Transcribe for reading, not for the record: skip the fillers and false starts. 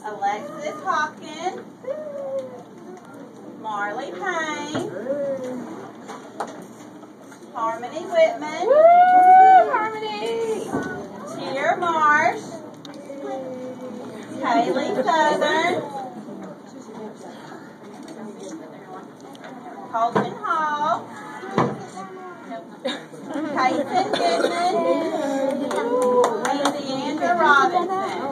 Alexis Hawkins, Marley Payne, Harmony Whitman, Harmony! Tier Marsh, Kaylee Southern, Colton Hall, Peyton Goodman, and Deandra Robinson.